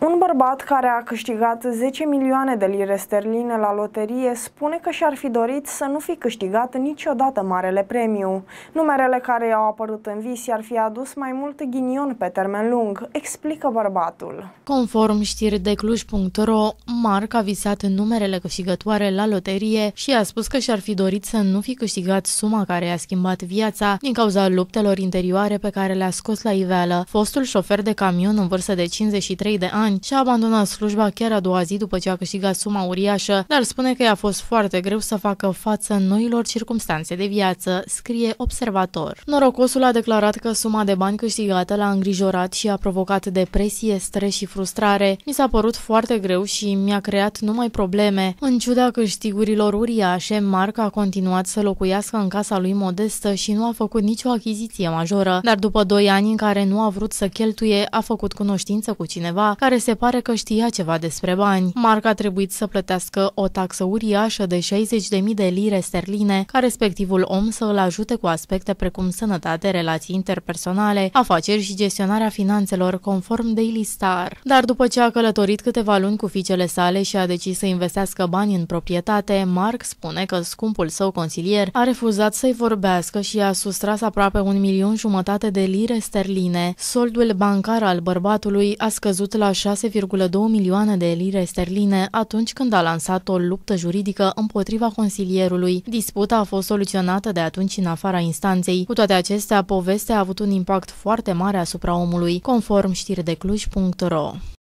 Un bărbat care a câștigat 10 milioane de lire sterline la loterie spune că și-ar fi dorit să nu fi câștigat niciodată marele premiu. Numerele care i-au apărut în vis i-ar fi adus mai mult ghinion pe termen lung, explică bărbatul. Conform știri de Cluj.ro, Marc a visat în numerele câștigătoare la loterie și a spus că și-ar fi dorit să nu fi câștigat suma care i-a schimbat viața din cauza luptelor interioare pe care le-a scos la iveală. Fostul șofer de camion în vârstă de 53 de ani și-a abandonat slujba chiar a doua zi după ce a câștigat suma uriașă, dar spune că i-a fost foarte greu să facă față noilor circumstanțe de viață, scrie Observator. Norocosul a declarat că suma de bani câștigată l-a îngrijorat și a provocat depresie, stres și frustrare. Mi s-a părut foarte greu și mi-a creat numai probleme. În ciuda câștigurilor uriașe, Marc a continuat să locuiască în casa lui modestă și nu a făcut nicio achiziție majoră, dar după 2 ani în care nu a vrut să cheltuie, a făcut cunoștință cu cineva care se pare că știa ceva despre bani. Marc a trebuit să plătească o taxă uriașă de 60.000 de lire sterline ca respectivul om să îl ajute cu aspecte precum sănătate, relații interpersonale, afaceri și gestionarea finanțelor, conform Daily Star. Dar după ce a călătorit câteva luni cu fiicele sale și a decis să investească bani în proprietate, Marc spune că scumpul său consilier a refuzat să-i vorbească și a sustras aproape 1,5 milion de lire sterline. Soldul bancar al bărbatului a scăzut la 6,2 milioane de lire sterline atunci când a lansat o luptă juridică împotriva consilierului. Disputa a fost soluționată de atunci în afara instanței. Cu toate acestea, povestea a avut un impact foarte mare asupra omului, conform știri de Cluj.ro.